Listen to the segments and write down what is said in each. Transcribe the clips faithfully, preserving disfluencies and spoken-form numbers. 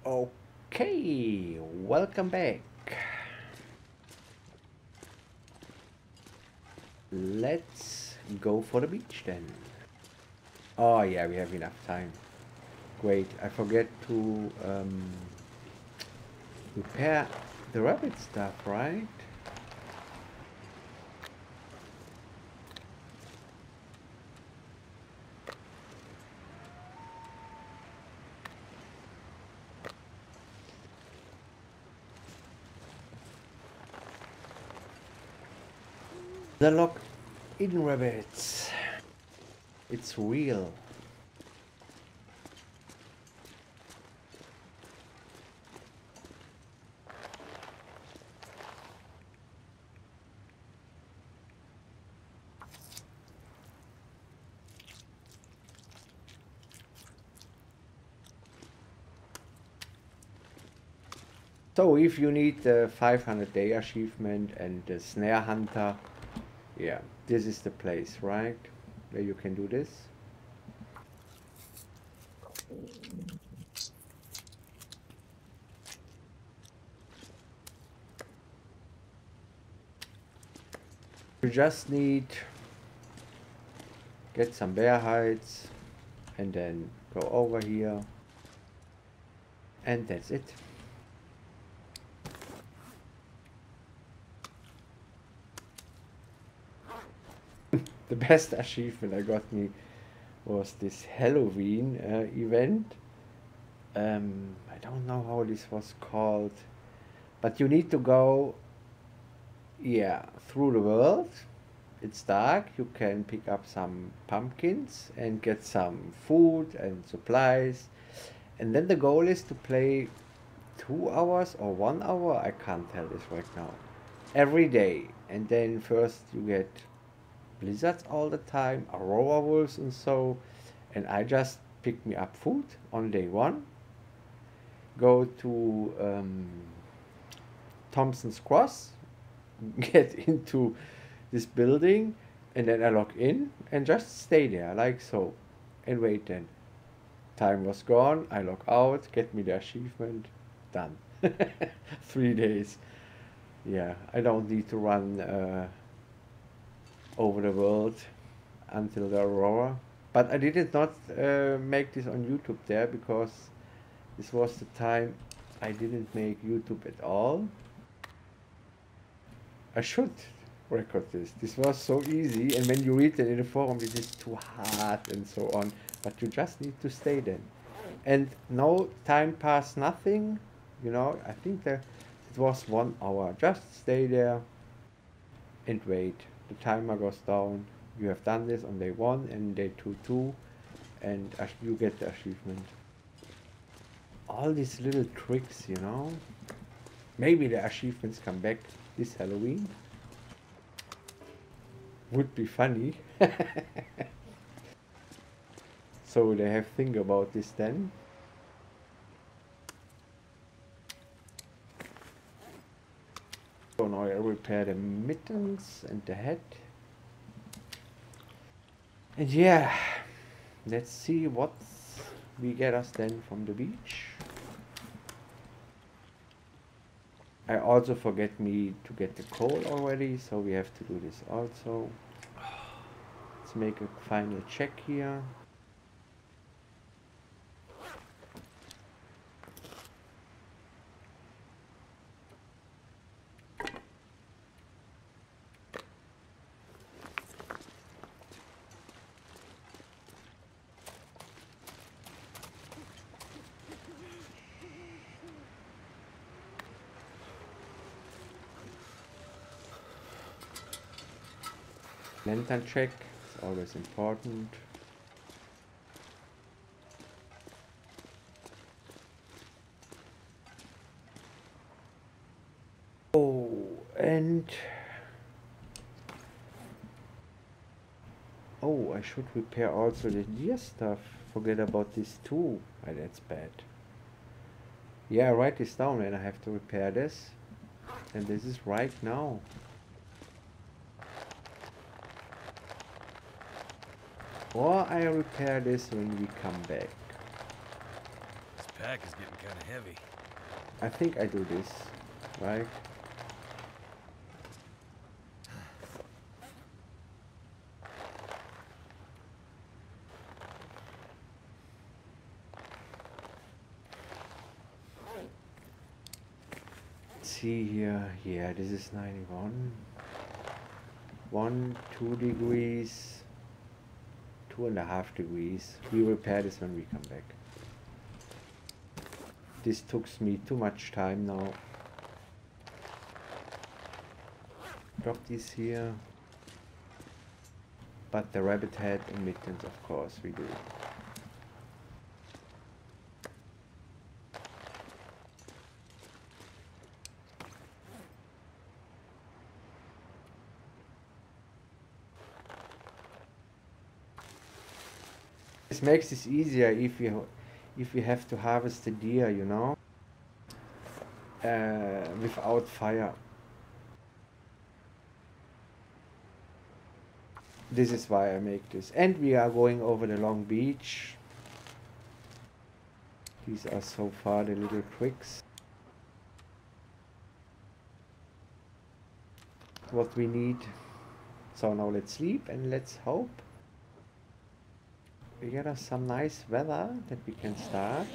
Okay, welcome back. Let's go for the beach then. Oh yeah, we have enough time. Great, I forget to um, repair the rabbit stuff, right? The lock-in rabbits. It's real. So if you need the five hundred day achievement and the snare hunter, yeah, this is the place, right? Where you can do this. You just need get some bear hides and then go over here, and that's it. The best achievement I got me was this Halloween uh, event. Um, I don't know how this was called, but you need to go, yeah, through the world. It's dark. You can pick up some pumpkins and get some food and supplies, and then the goal is to play two hours or one hour. I can't tell this right now. Every day, and then first you get blizzards all the time, aurora wolves and so, and I just pick me up food on day one, go to um, Thompson's Cross, get into this building, and then I log in and just stay there like so, and wait then. Time was gone, I log out, get me the achievement, done. Three days. Yeah, I don't need to run uh, over the world until the aurora. But I did not uh, make this on YouTube there because this was the time I didn't make YouTube at all. I should record this. This was so easy, and when you read it in the forum, it is too hard and so on. But you just need to stay then. And no time pass, nothing. You know, I think that it was one hour. Just stay there and wait. The timer goes down. You have done this on day one and day two too, and you get the achievement. All these little tricks, you know. Maybe the achievements come back this Halloween. Would be funny. So they have think about this then. So now I repair the mittens and the head. And yeah, let's see what we get us then from the beach. I also forget me to get the coal already, so we have to do this also. Let's make a final check here. Lantern check is always important. Oh, and oh, I should repair also the gear stuff. Forget about this too. Oh, that's bad. Yeah, write this down and I have to repair this. And this is right now. Or I repair this when we come back. pack is getting kind of heavy. I think I do this, right? Let's see here. Yeah, this is ninety-one. One, two degrees. Two and a half degrees. We repair this when we come back. This took me too much time now. Drop this here. But the rabbit head and mittens, of course, we do. This makes this easier if you if you have to harvest the deer, you know, uh, without fire. This is why I make this. And we are going over the long beach. These are so far the little tricks. What we need. So now let's sleep and let's hope we get us some nice weather that we can start.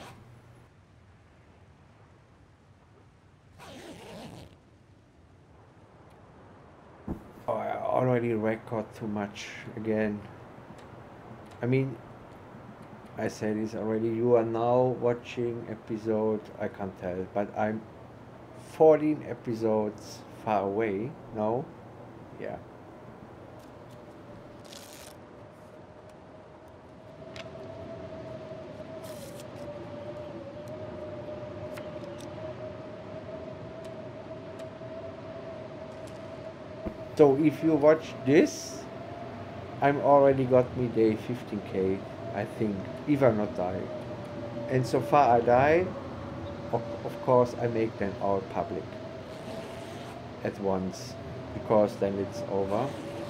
Oh, I already record too much again. I mean, I said this already. You are now watching episode, I can't tell, but I'm fourteen episodes far away now. Yeah. So if you watch this, I'm already got me day fifteen K, I think, if I'm not dying. And so far I die, of, of course I make them all public at once, because then it's over.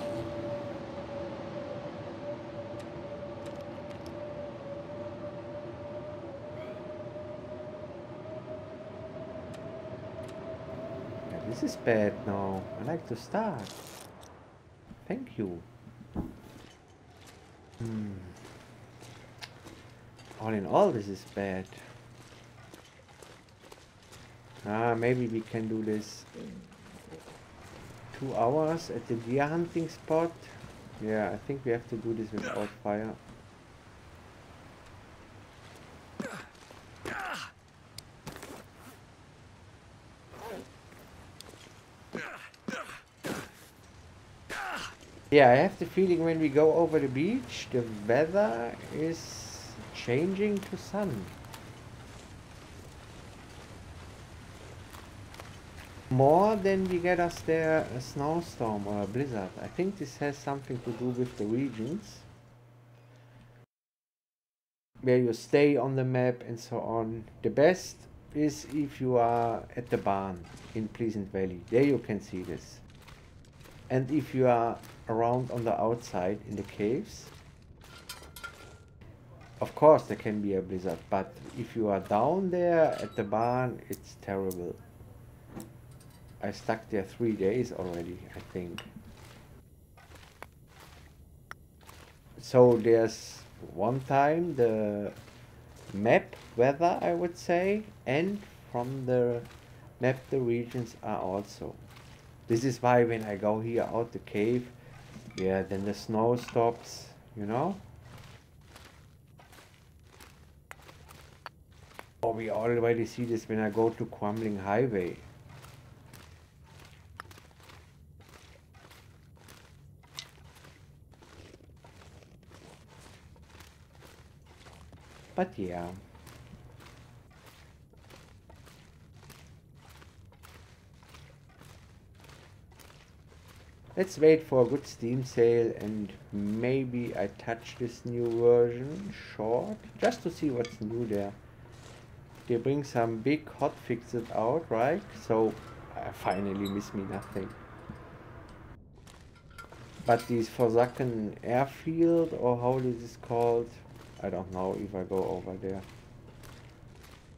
Yeah, this is bad now. I like to start. Thank you. Hmm. All in all, this is bad. Ah, maybe we can do this two hours at the deer hunting spot. Yeah, I think we have to do this without fire. Yeah, I have the feeling when we go over the beach, the weather is changing to sun. More than we get us there a snowstorm or a blizzard. I think this has something to do with the regions where you stay on the map and so on. The best is if you are at the barn in Pleasant Valley. There you can see this. And if you are around on the outside in the caves, of course there can be a blizzard, but if you are down there at the barn, it's terrible. I stuck there three days already, I think. So there's one time the map weather, I would say, and from the map the regions are also. This is why when I go here out the cave, yeah, then the snow stops, you know? Oh, we already see this when I go to Crumbling Highway. But yeah. Let's wait for a good Steam sale and maybe I touch this new version short, just to see what's new there. They bring some big hot fixes out, right? So I finally miss me nothing. But this Forsaken Airfield, or how this is called, I don't know if I go over there.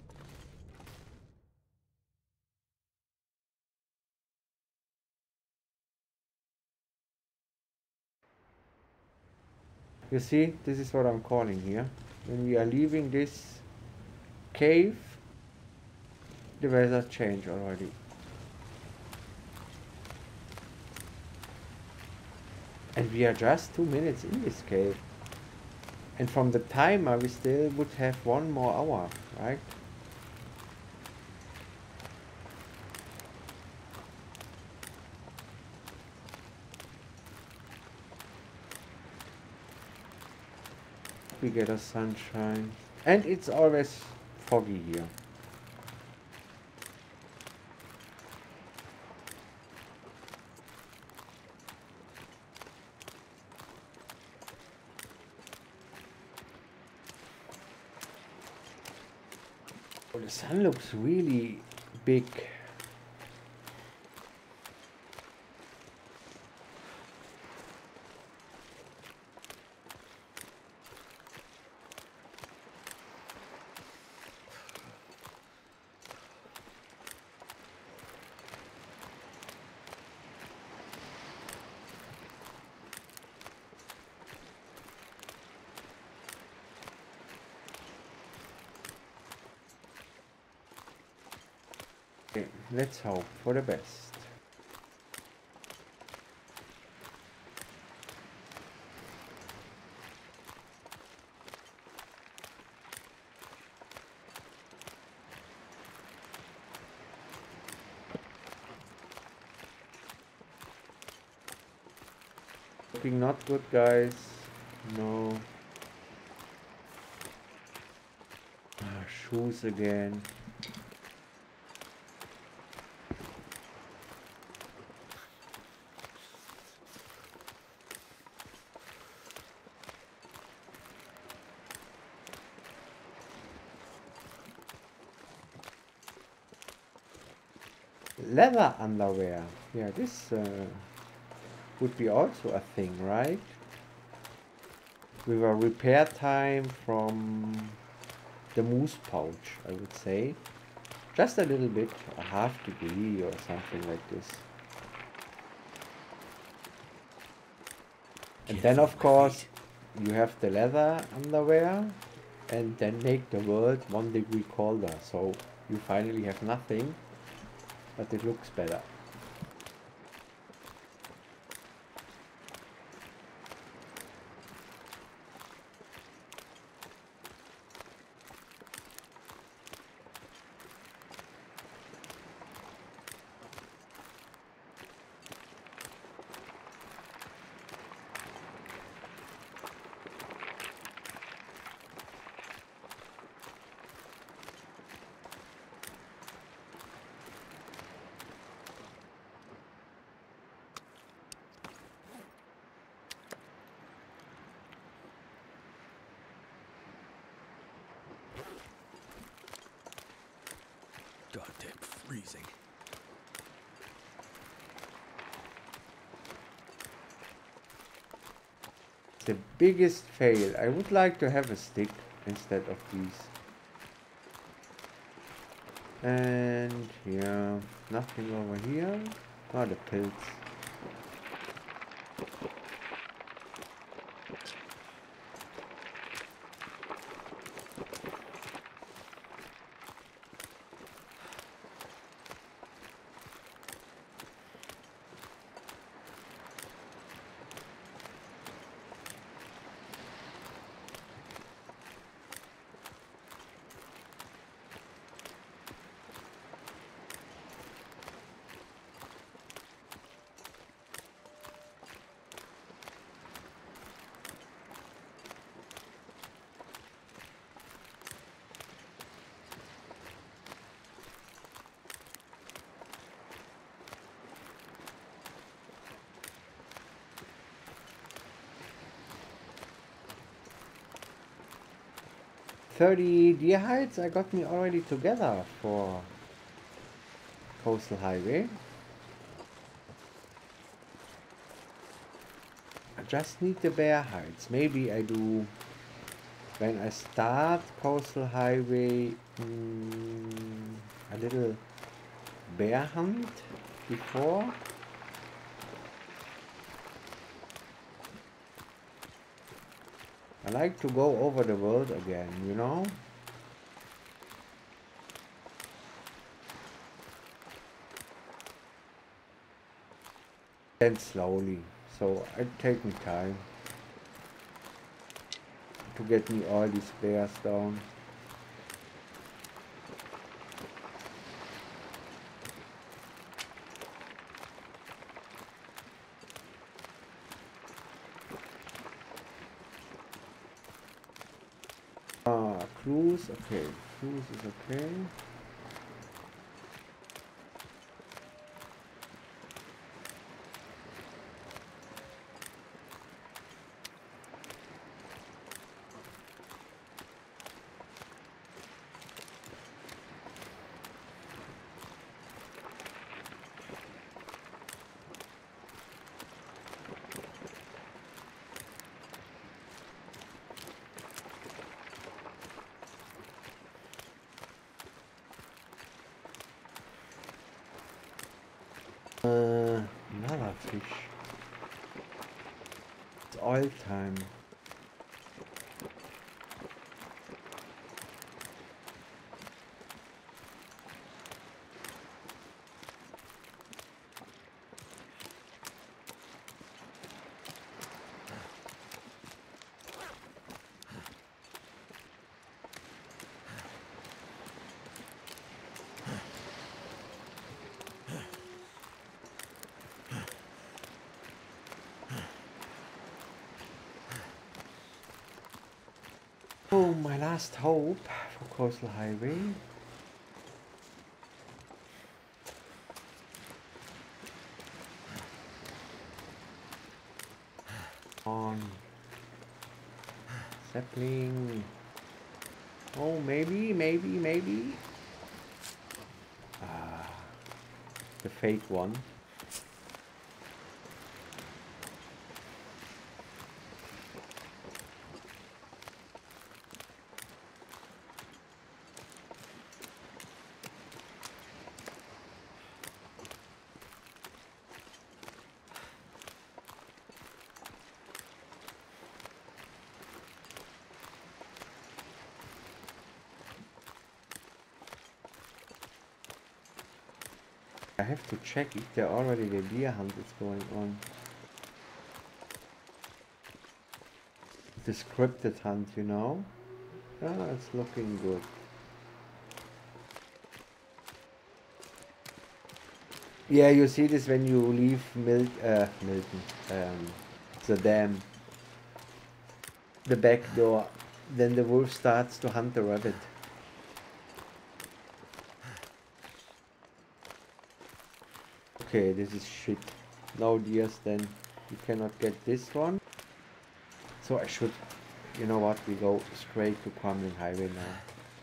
You see, this is what I'm calling here. When we are leaving this cave, the weather changed already. And we are just two minutes in this cave. And from the timer, we still would have one more hour, right? We get a sunshine. And it's always foggy here. Oh, the sun looks really big. Okay, let's hope for the best. Looking not good, guys. No. Ah, shoes again. Leather underwear. Yeah, this uh, would be also a thing, right? With a repair time from the moose pouch, I would say. Just a little bit, a half degree or something like this. And then of course you have the leather underwear and then make the world one degree colder. So you finally have nothing, but it looks better. Goddamn freezing. The biggest fail. I would like to have a stick instead of these. And yeah, nothing over here. Oh, the pills. thirty deer hides I got me already together for Coastal Highway. I just need the bear hides. Maybe I do when I start Coastal Highway mm, a little bear hunt before. I like to go over the world again, you know? And slowly. So I take my time to get me all these bears down. Ah, cruise, okay. Cruise is okay. Uh, another fish. It's oil time. Oh, my last hope for Coastal Highway. On sapling. Oh, maybe, maybe, maybe. Ah, the fake one. I have to check if there already the deer hunt is going on. The scripted hunt, you know? Ah, it's looking good. Yeah, you see this when you leave Mil uh, Milton, um, the dam, the back door, then the wolf starts to hunt the rabbit. Okay, this is shit. No deers then. You cannot get this one. So I should, you know what, we go straight to Kwamling Highway now.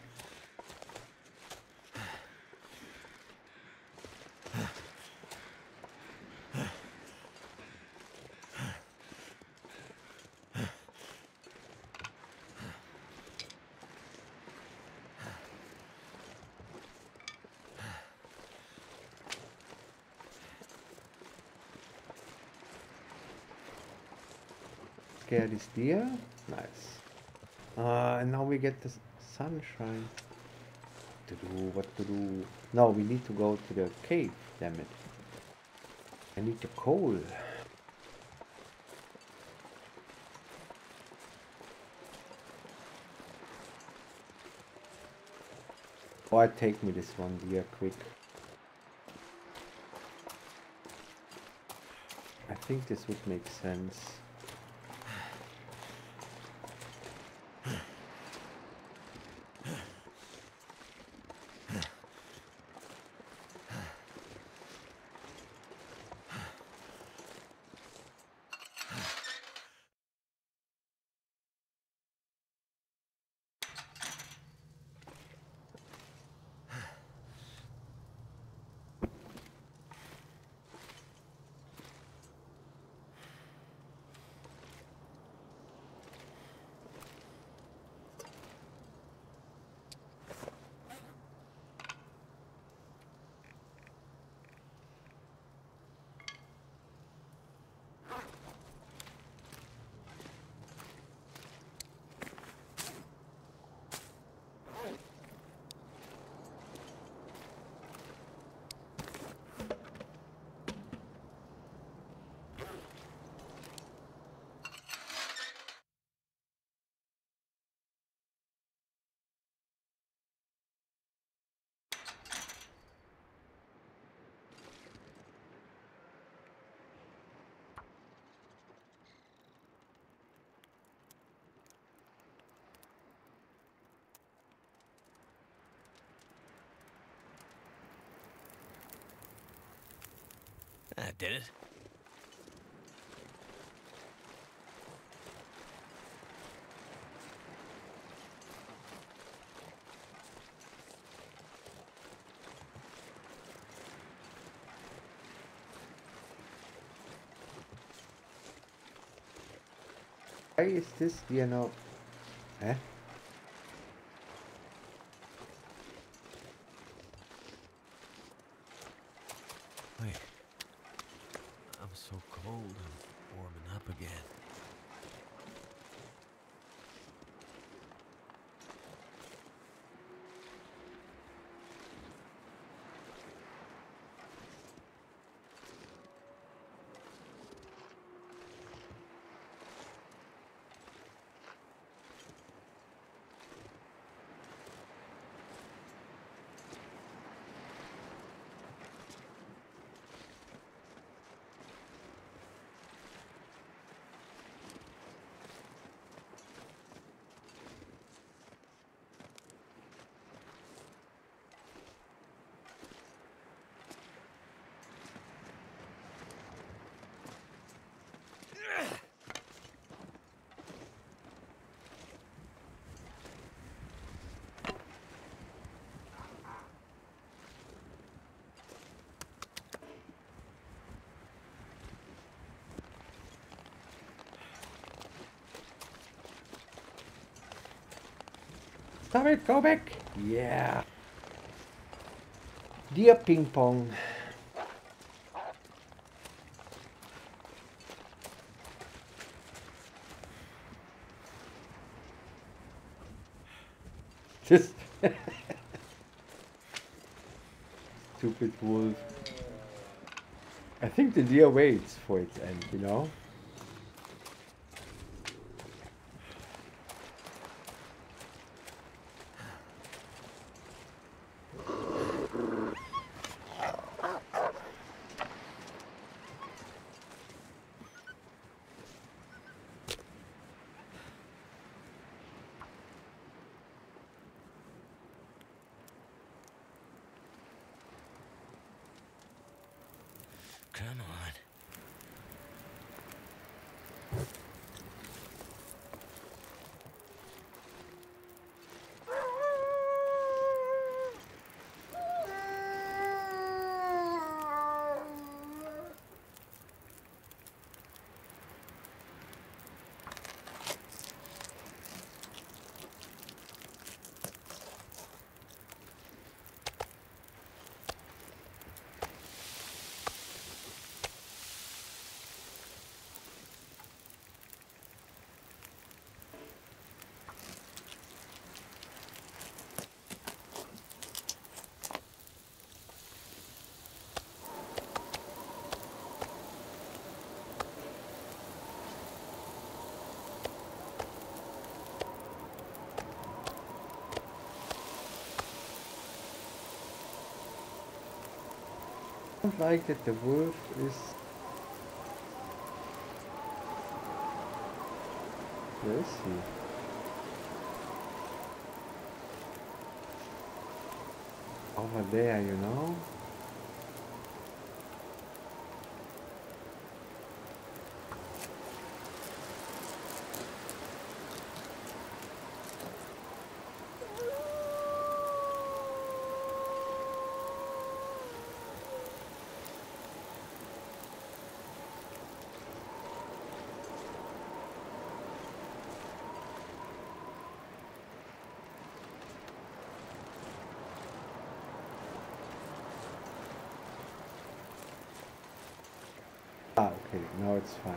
Scare this deer. Nice. Uh, and now we get the sunshine. What to do? What to do? No, we need to go to the cave. Damn it! I need the coal. Or take me this one deer quick. I think this would make sense. That did it. Why is this deer now? Eh? Wait. I'm so cold. I'm warming up again. Stop it, go back! Yeah. Deer ping pong. Just stupid wolf. I think the deer waits for its end, you know? Come on. I don't like that the wolf is... Where is he? Over there, you know? Ah, okay, now it's fine.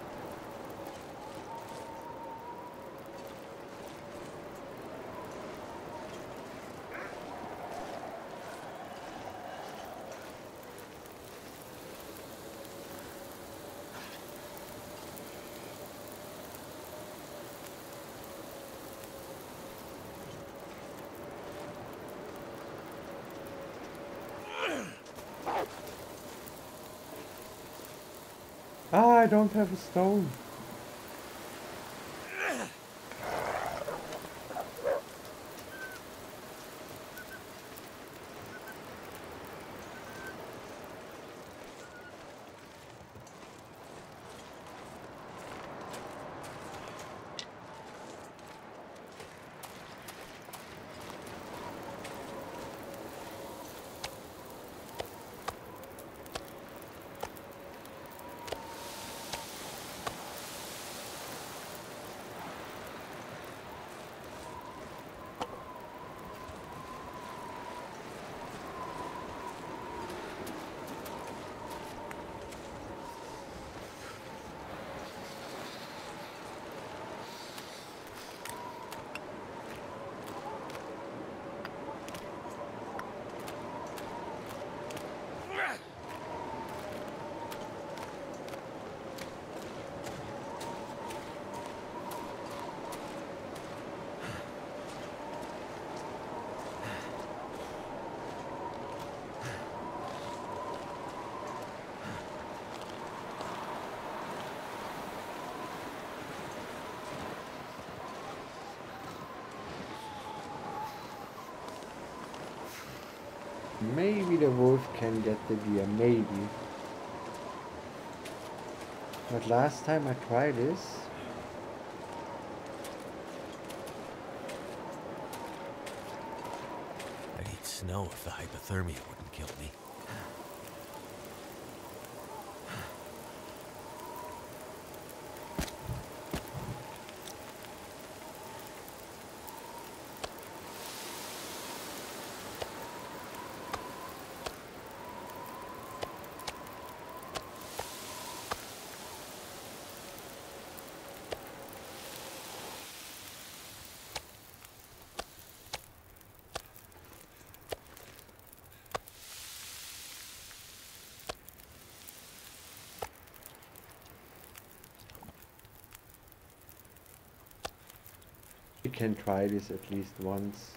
Ah, I don't have a stone. Maybe the wolf can get the deer, maybe. But last time I tried this, I'd eat snow if the hypothermia wouldn't kill me. we can try this at least once.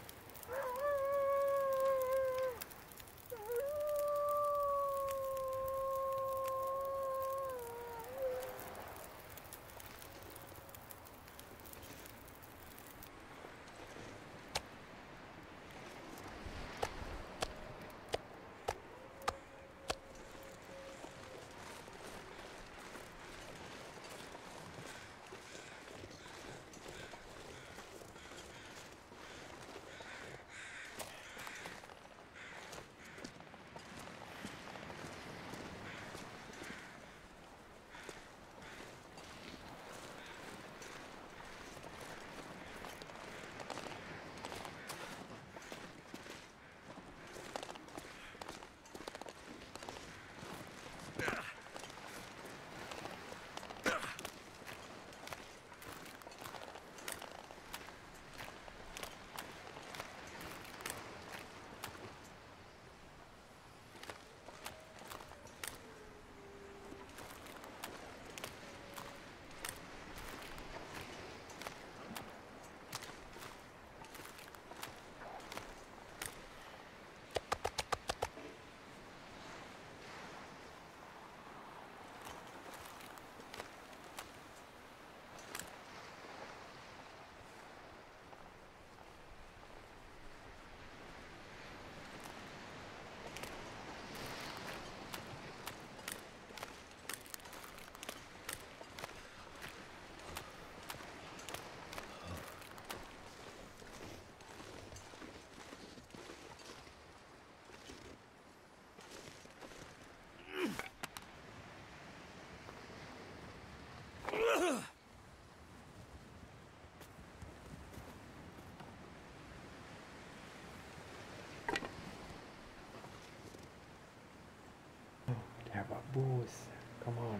There were boos. Come on.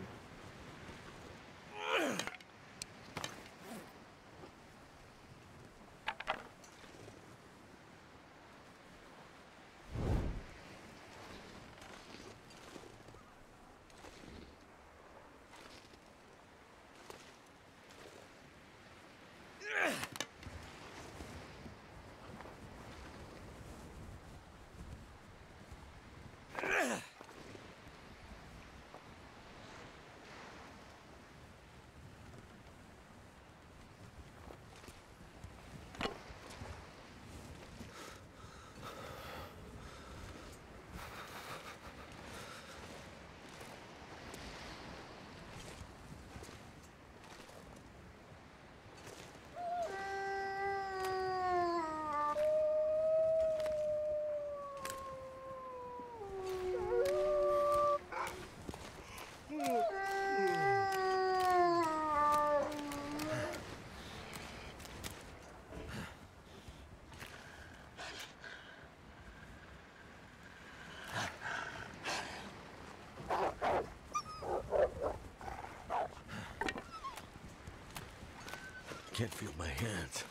Can't feel my hands.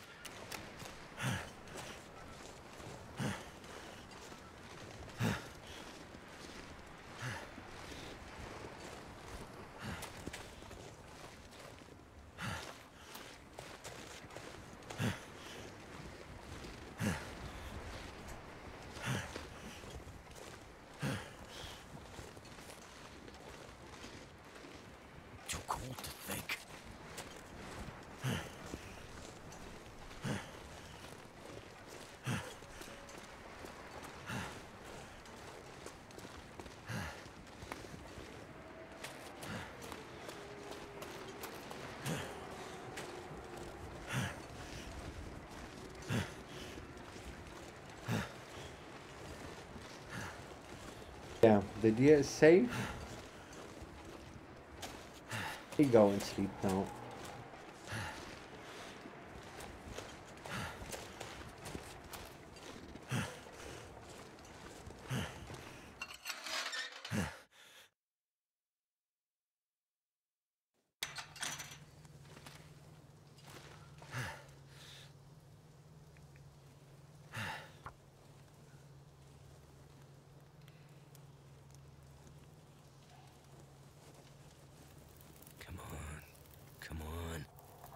Too cold to think. Yeah, the deer is safe. He go and sleep now. Come on. Come on.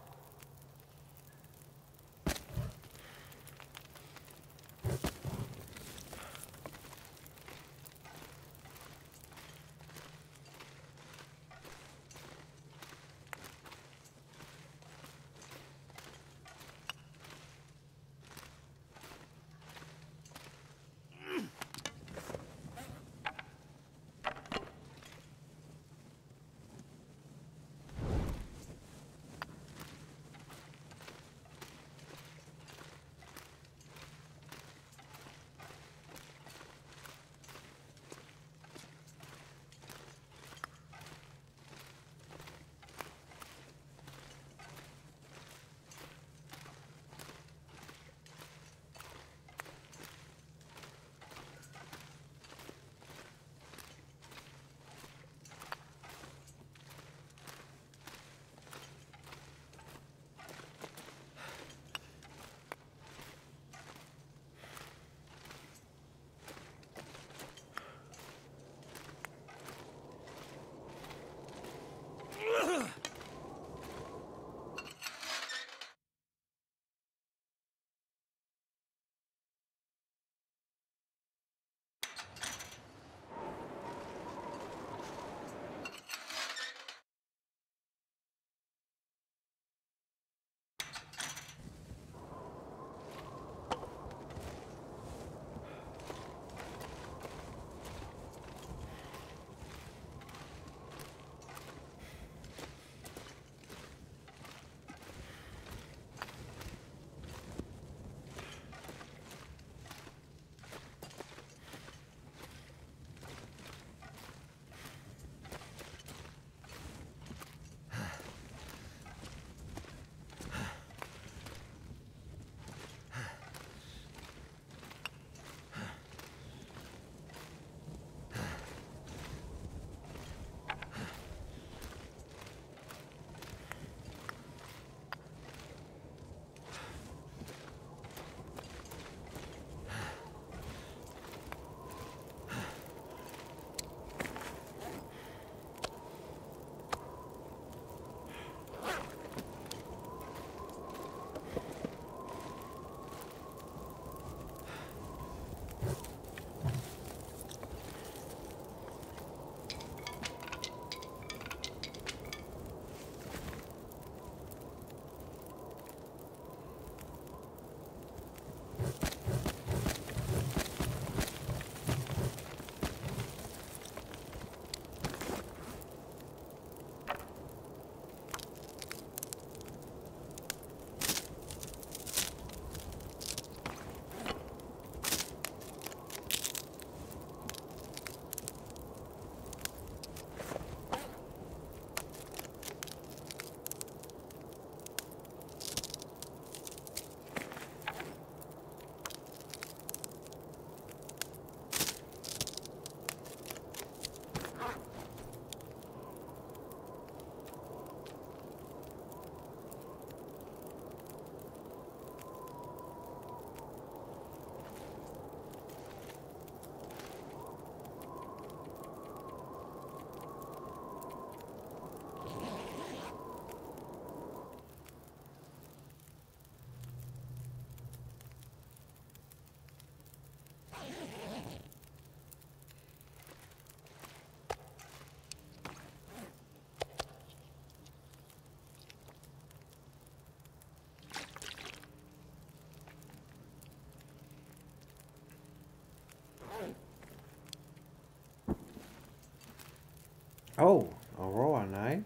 Oh, Aurora Night.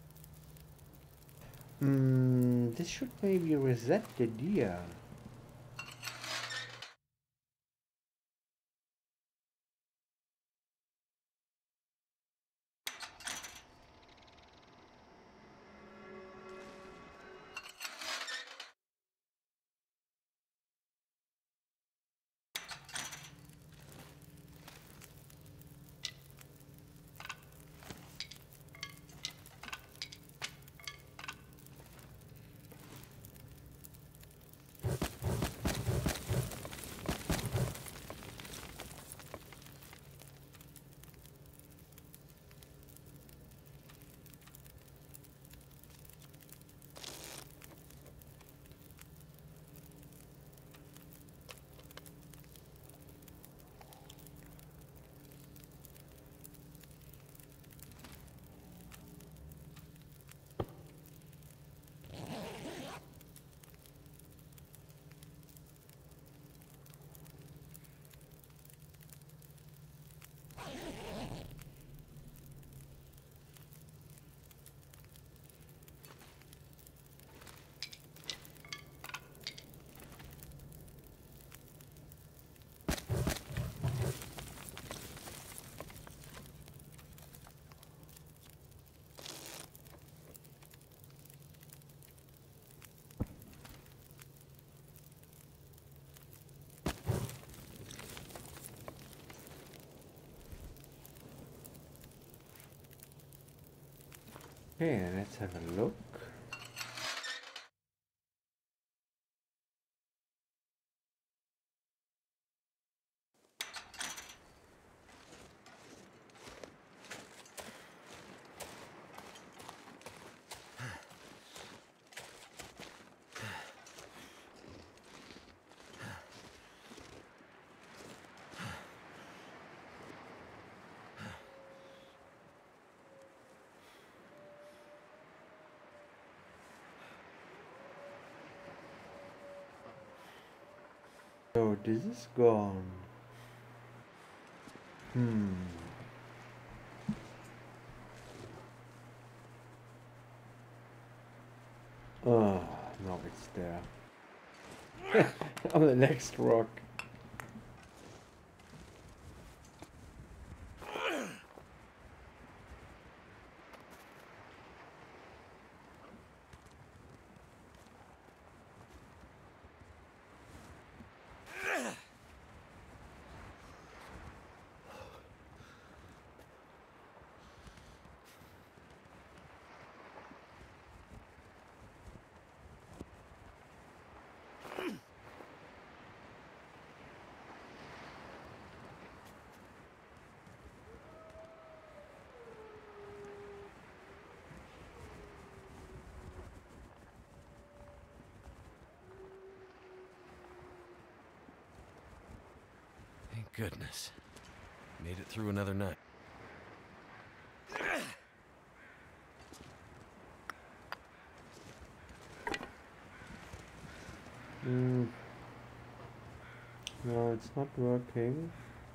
Hmm, this should maybe reset the deer. Okay, let's have a look. So this is gone. Hmm. Oh, no, it's there. On the next rock. Thank goodness. Made it through another night. Hmm. No, it's not working.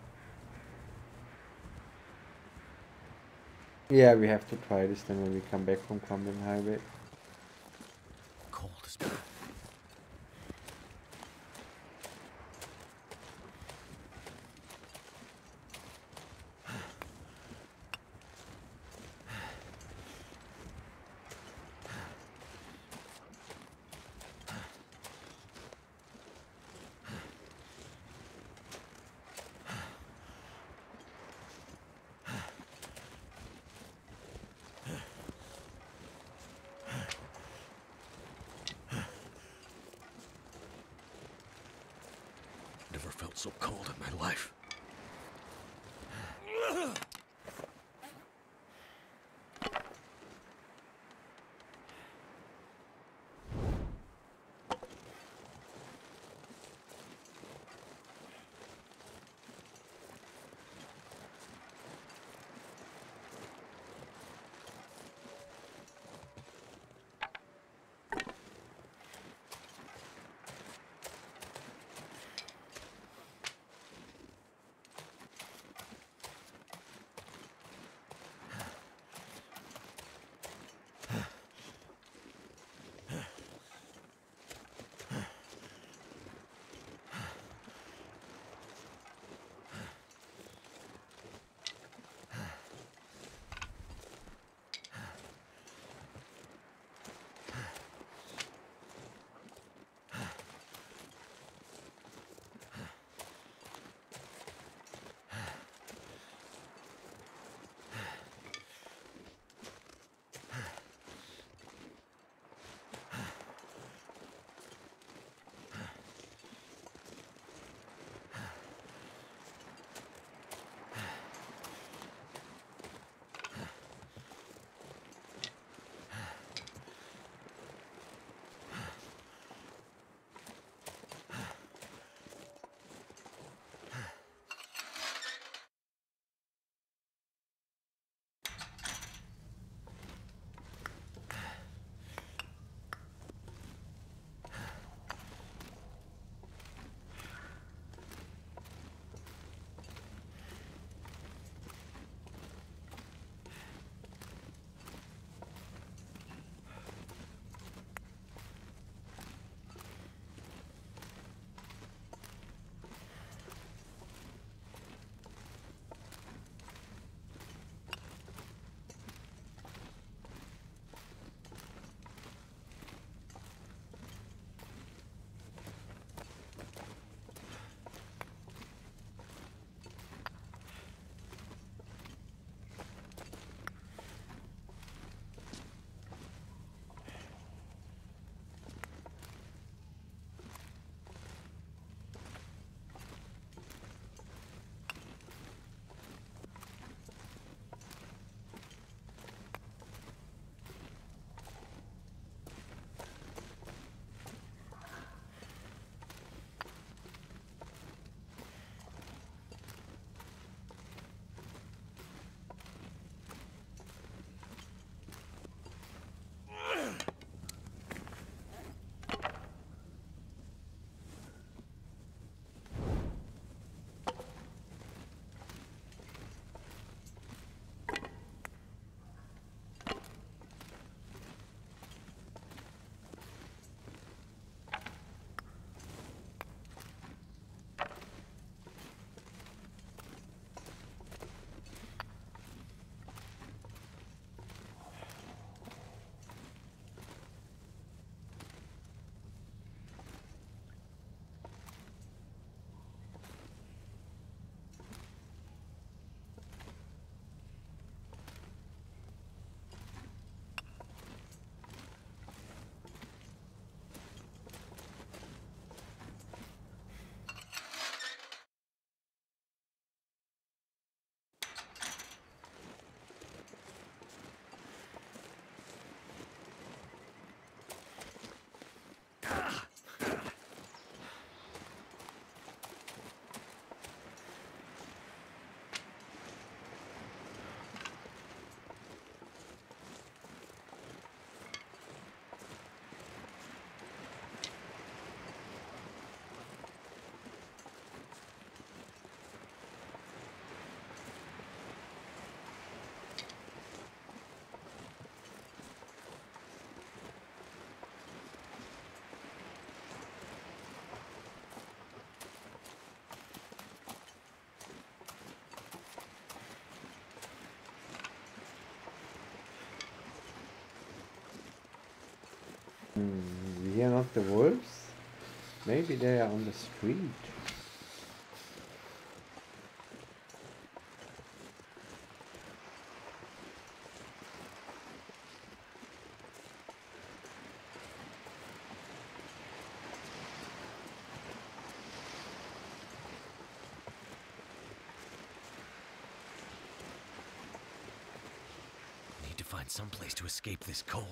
Yeah, we have to try this then when we come back from Crumbling Highway. Cold as Never felt so cold in my life. Hmm, we hear not the wolves? Maybe they are on the street. Need to find some place to escape this cold.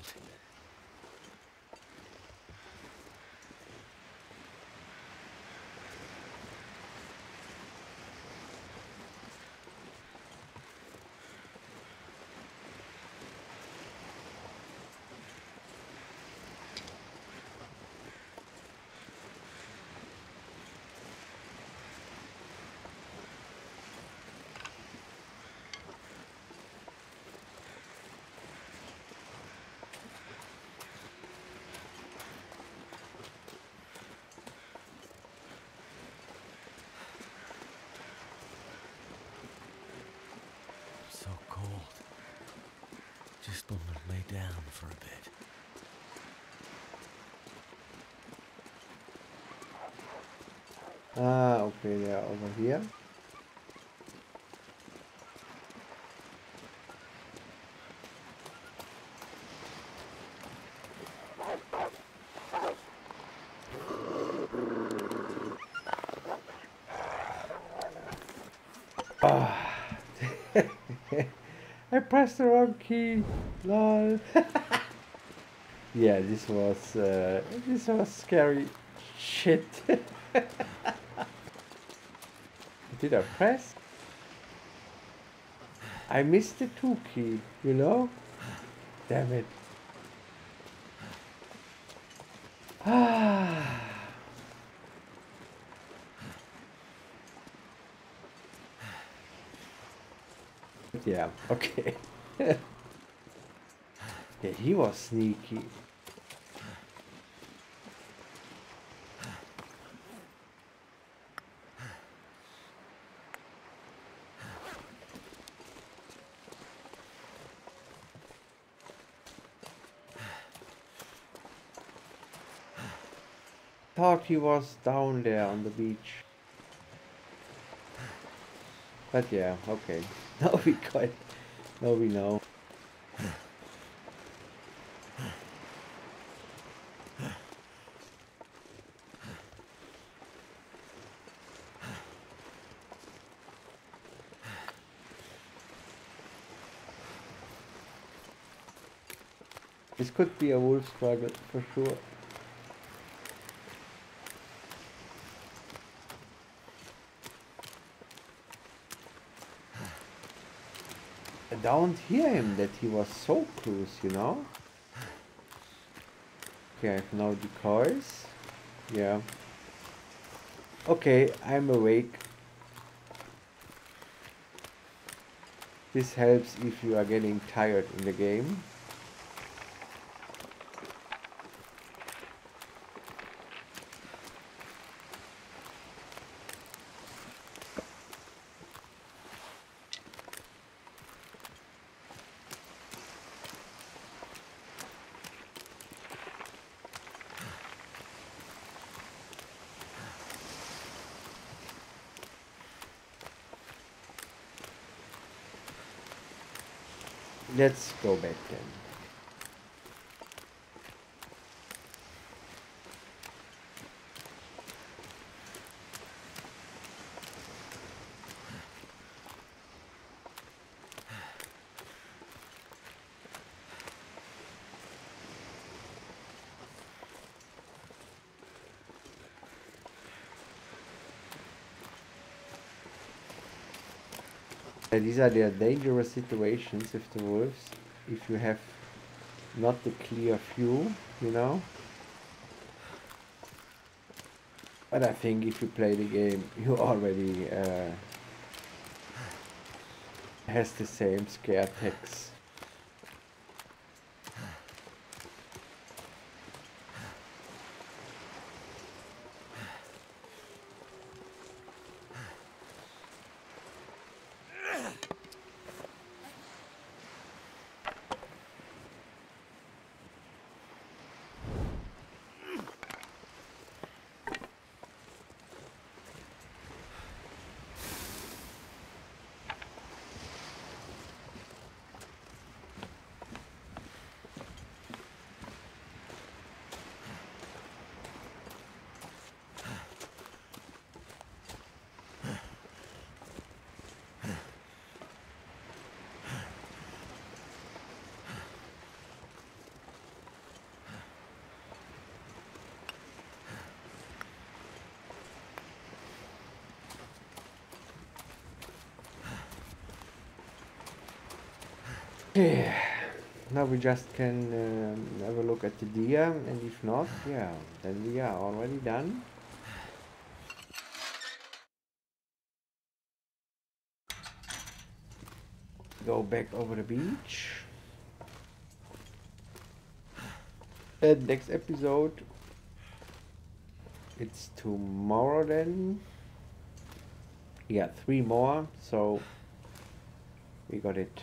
So cold. Just want to lay down for a bit. Ah, okay, they are over here. Ah. I pressed the wrong key. Lol. Yeah, this was uh, this was scary shit. Did I press? I missed the two key, you know? Damn it. Ah. Yeah, okay. Yeah, he was sneaky. Thought he was down there on the beach. But yeah, okay. Now we got it. Now we know. This could be a wolf struggle for sure. I don't hear him that he was so close, you know? Okay, I have no decoys. Yeah. Okay, I'm awake. This helps if you are getting tired in the game. Let's go back then. Uh, these are the dangerous situations with the wolves. If you have not the clear view, you know. But I think if you play the game, you already uh, has the same scare text. Okay, now we just can um, have a look at the deer, and if not, yeah, then we are already done. Go back over the beach. And next episode, it's tomorrow then. Yeah, three more, so we got it.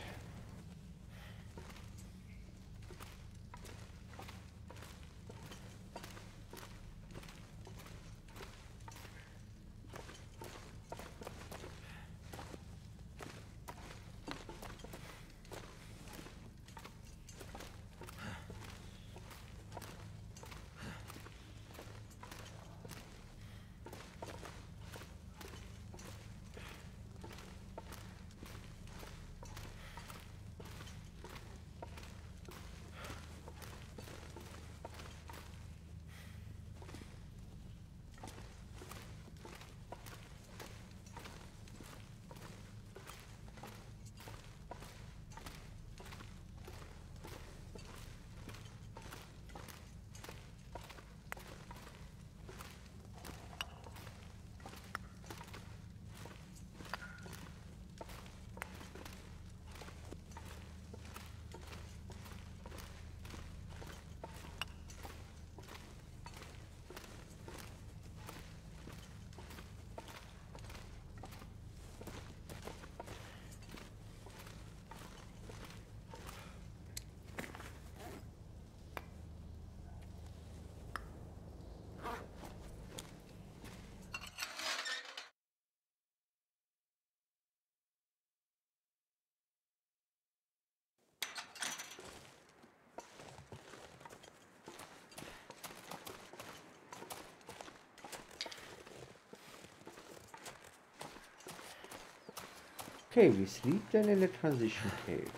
Okay, we sleep then in the transition cave.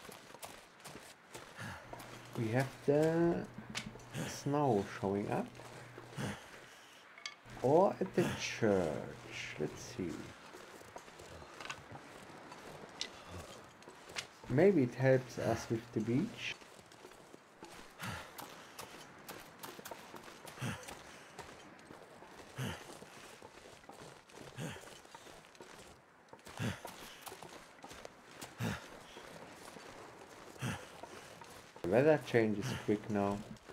We have the snow showing up. Or at the church. Let's see. Maybe it helps us with the beach. The weather changes quick now.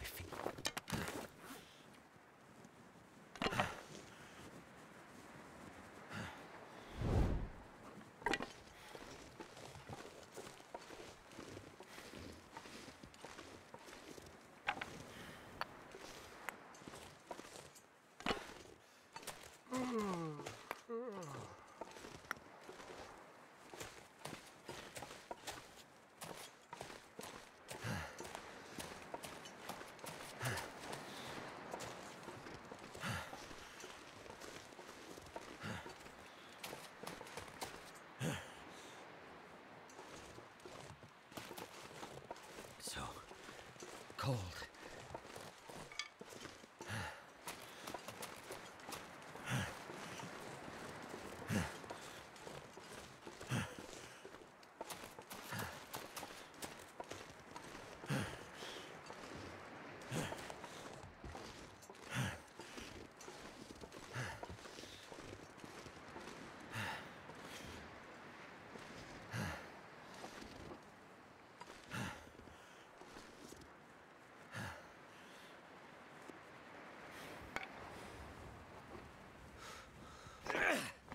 So cold.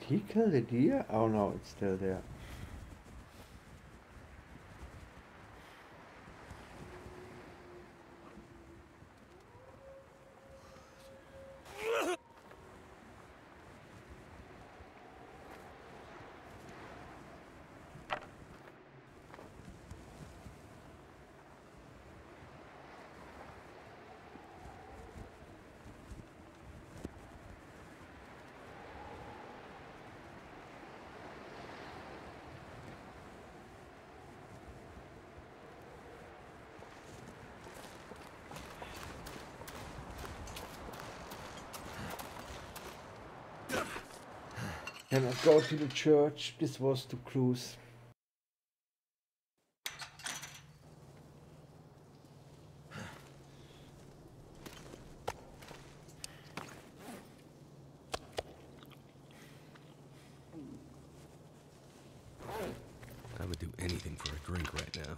he kill the deer? Oh no, it's still there. Cannot go to the church. This was too close. I would do anything for a drink right now.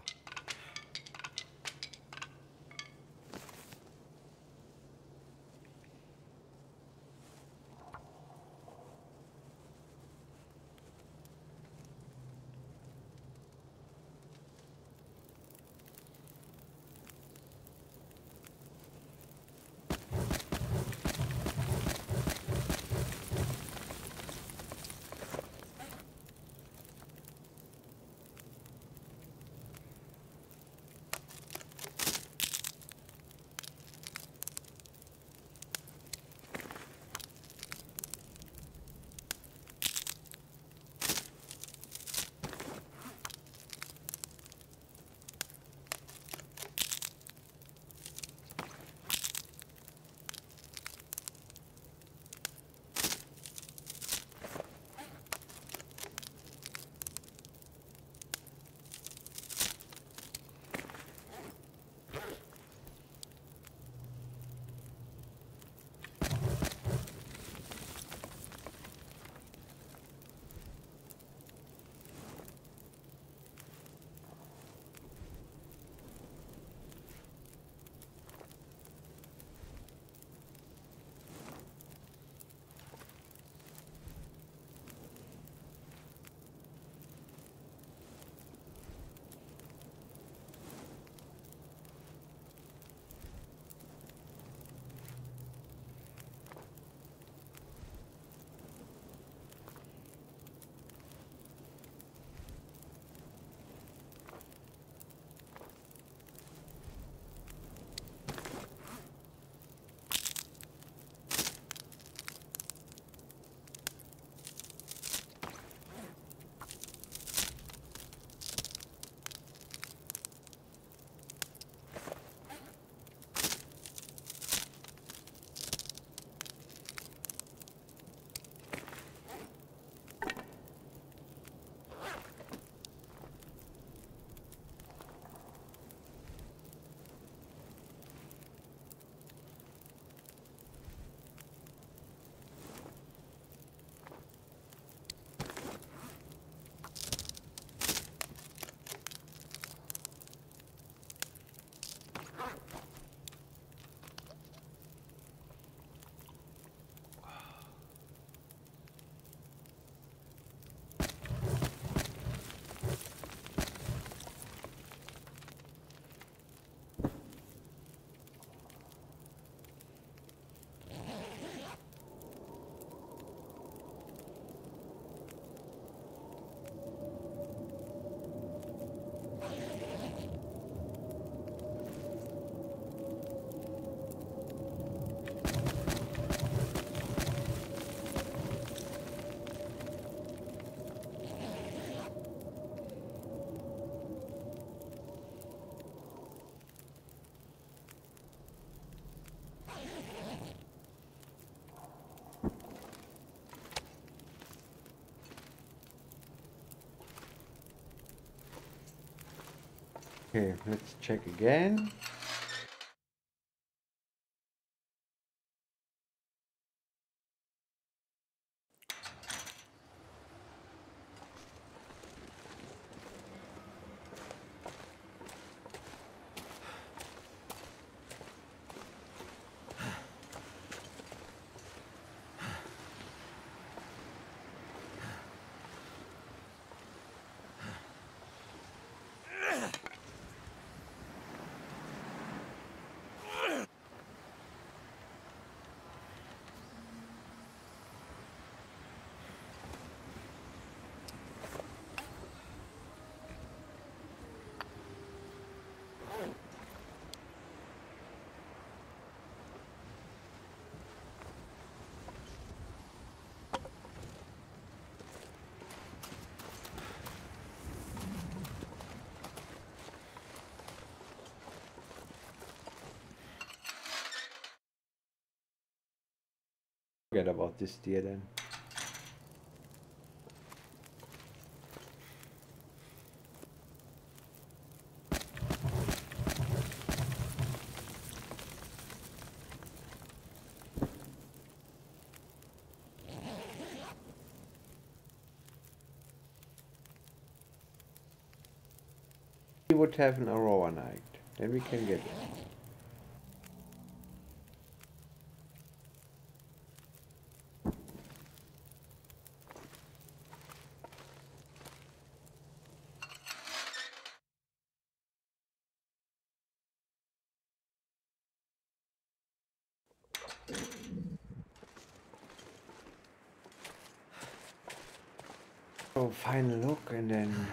Okay, let's check again. Forget about this deer then. We would have an Aurora Night, then we can get it. So final look and then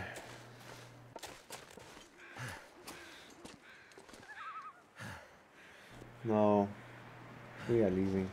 no, we are leaving.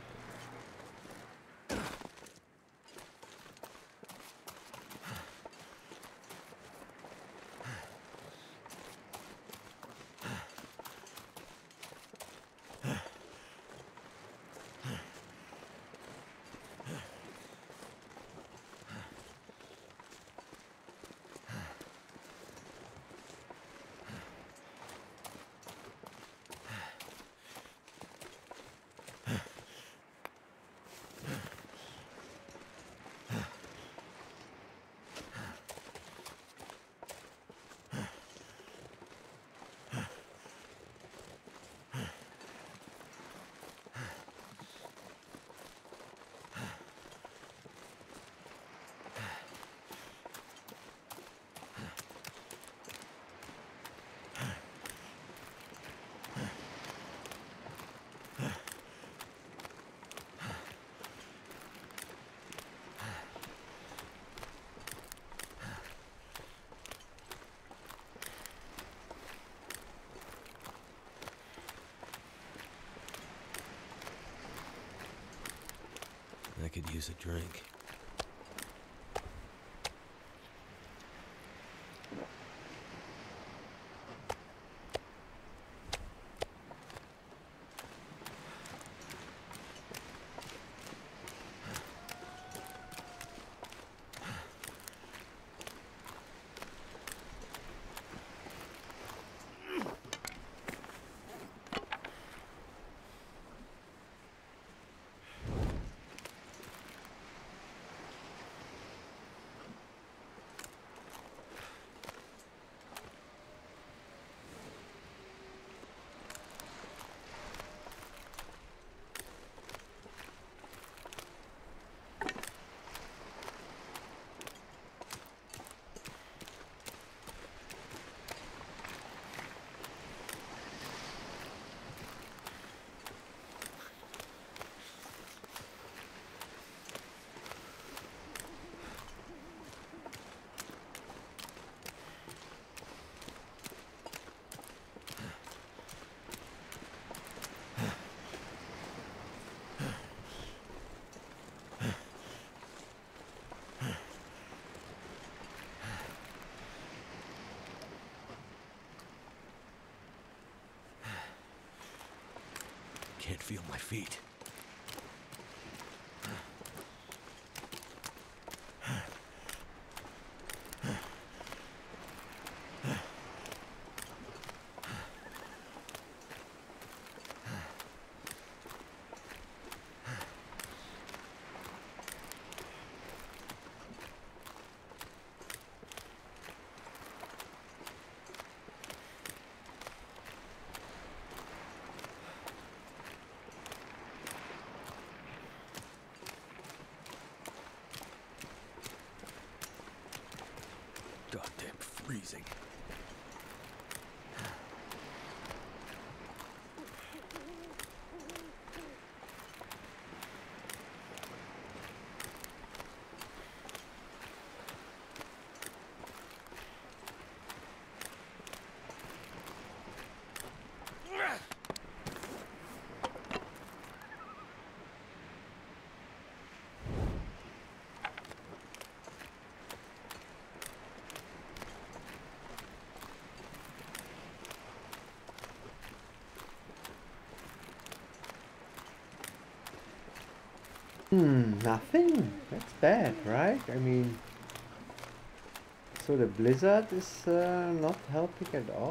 I could use a drink. Can't feel my feet. Goddamn freezing. nothing. That's bad, right? I mean, so the blizzard is uh, not helping at all.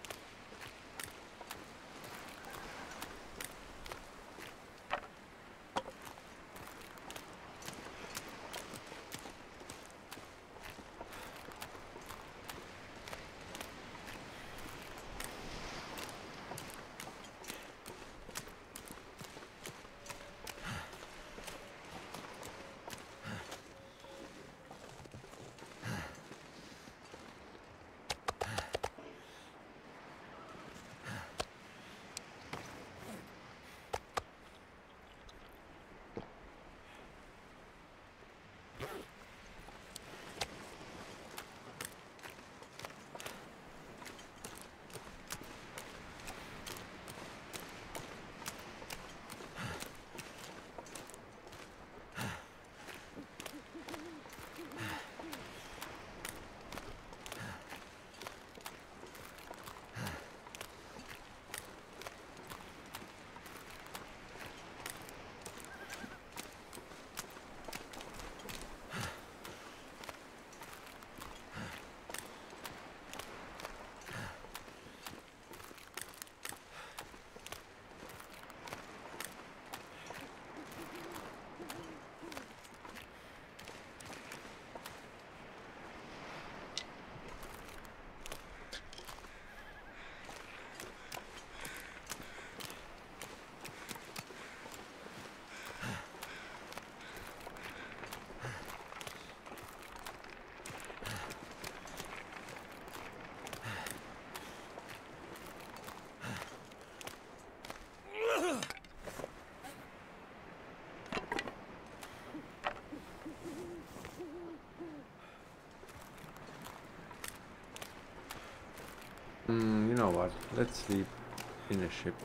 Mm, you know what? Let's sleep in a ship.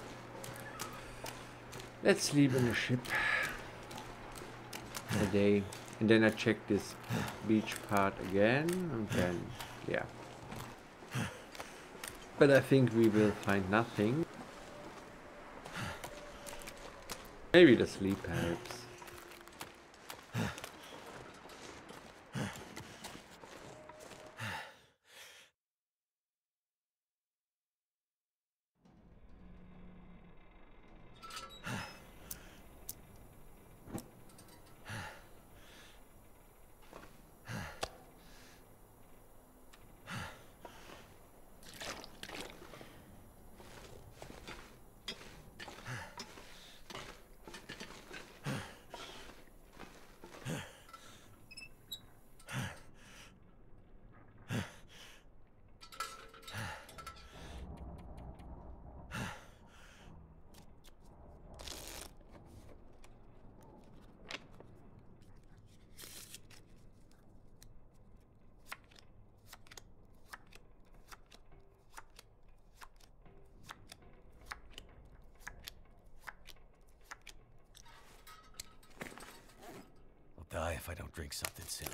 Let's sleep in a ship a day. And then I check this beach part again. And then, yeah. But I think we will find nothing. Maybe the sleep helps. Die if I don't drink something soon.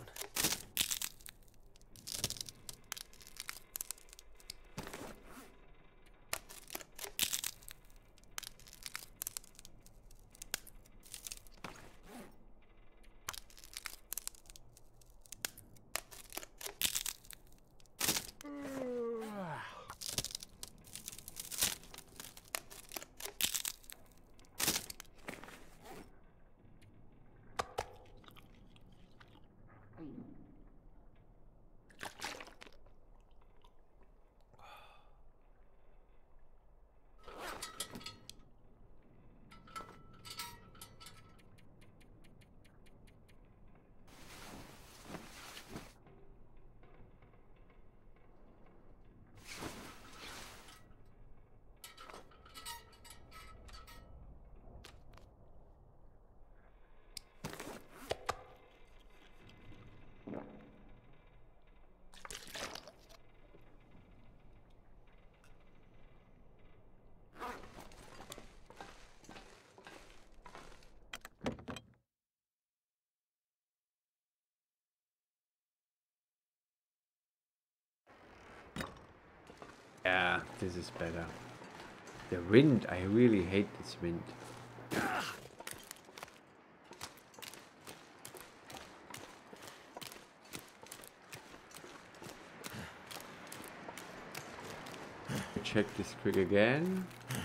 Yeah, this is better. The wind, I really hate this wind. check this quick again.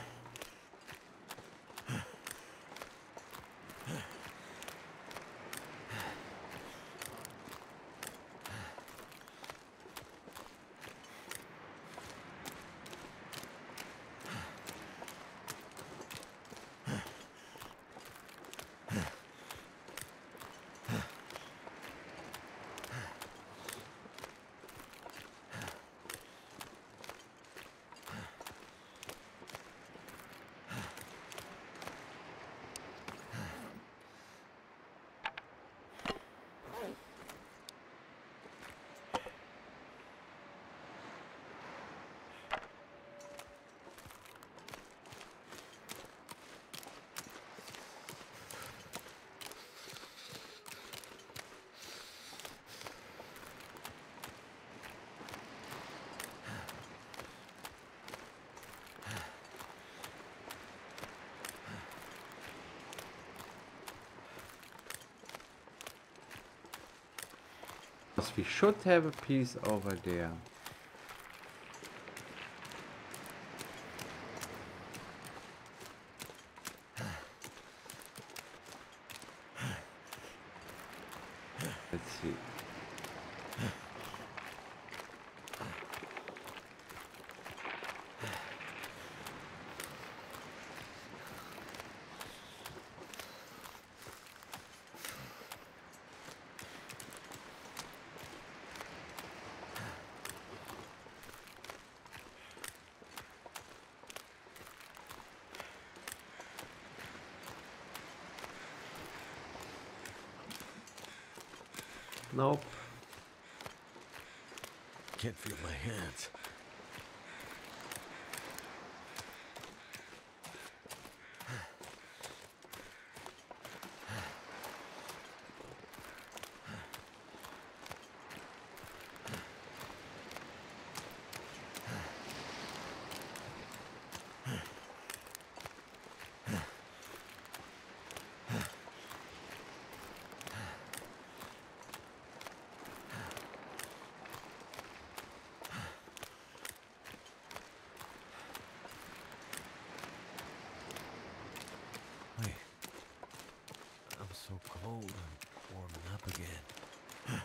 We should have a piece over there. Let's see. Nope. Can't feel my hands. So cold, I'm warming up again.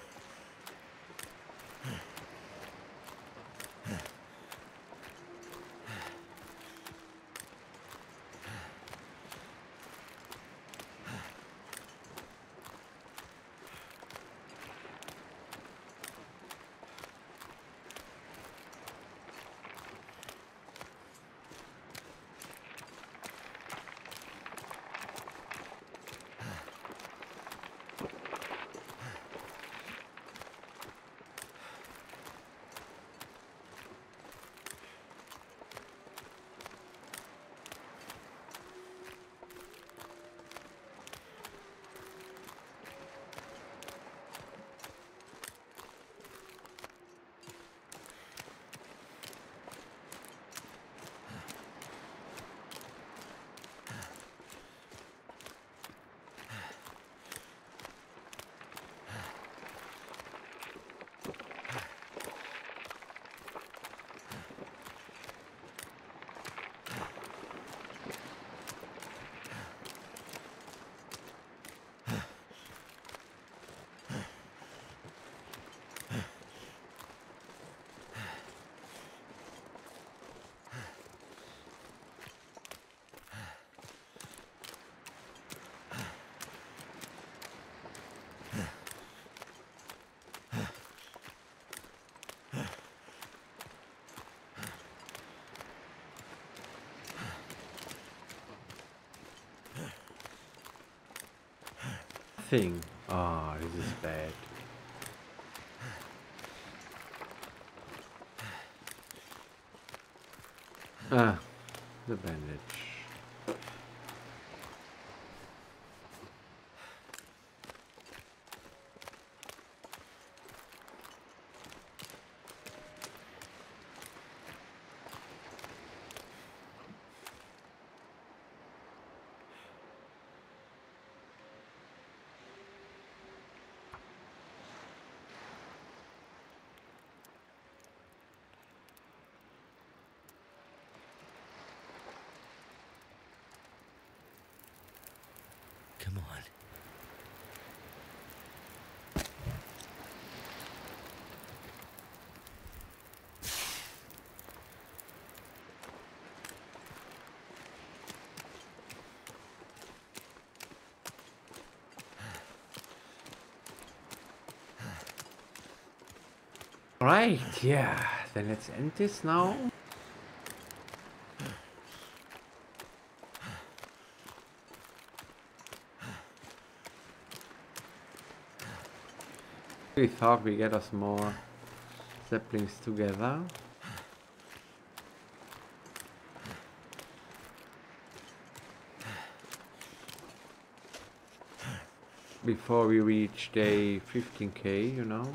Thing. Ah, oh, this is bad. Ah, the bandage. Come on. Right, yeah. Then let's end this now. We thought we get us more saplings together. Before we reach day fifteen K, you know.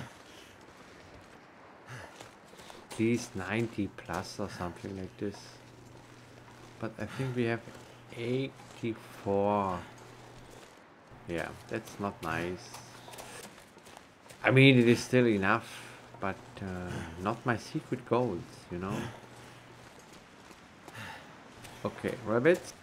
At least ninety plus or something like this. But I think we have eighty-four. Yeah, that's not nice. I mean, it is still enough, but uh, not my secret goals, you know. Okay, rabbits.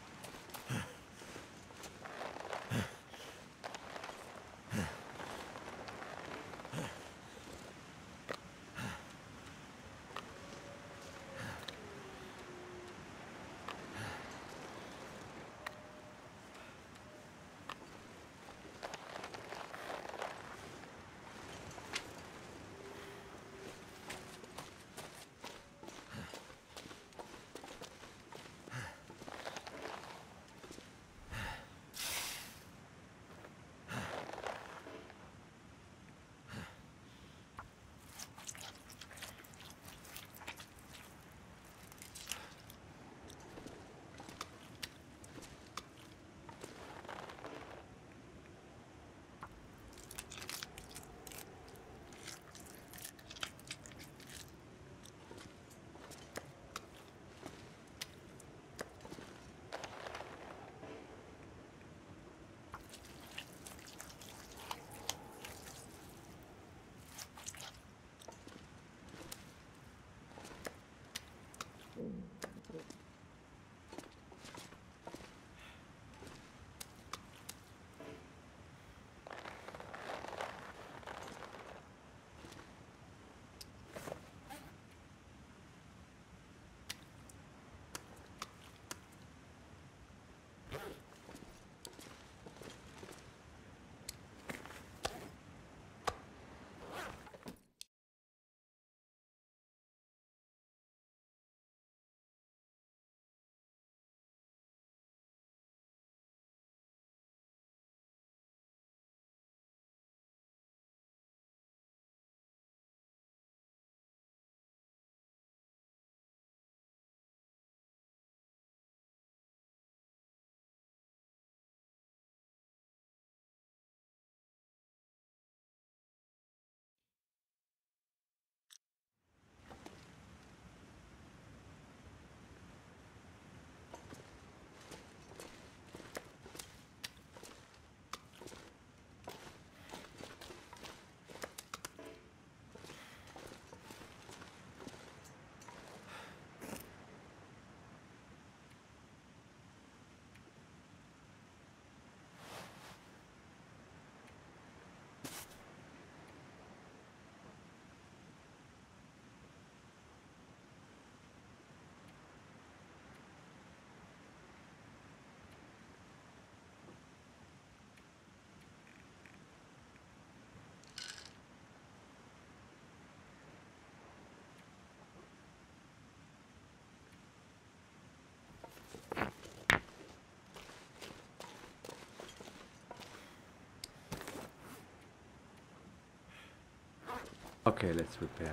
Okay, let's repair.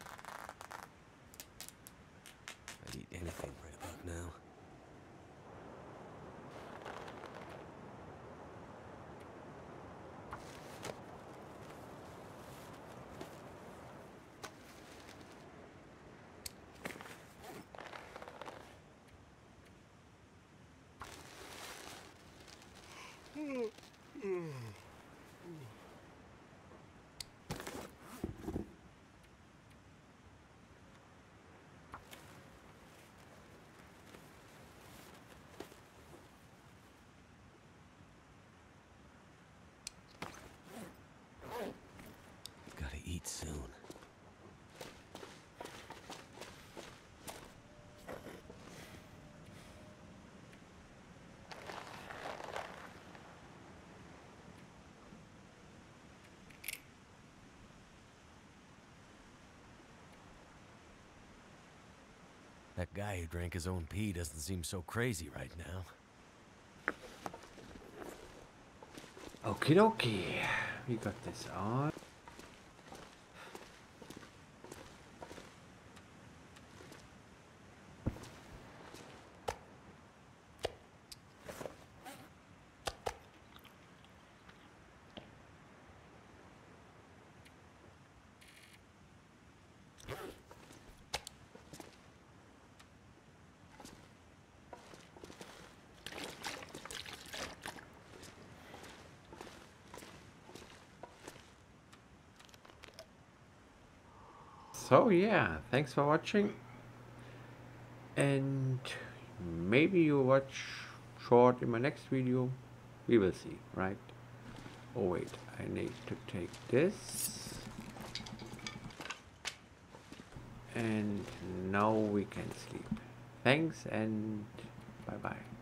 I'd eat anything right about now. Gotta eat soon. That guy who drank his own pee doesn't seem so crazy right now. Okie dokie. We got this on. So yeah, thanks for watching, and maybe you watch short in my next video. We will see, right? Oh wait, I need to take this, and now we can sleep. Thanks and bye bye.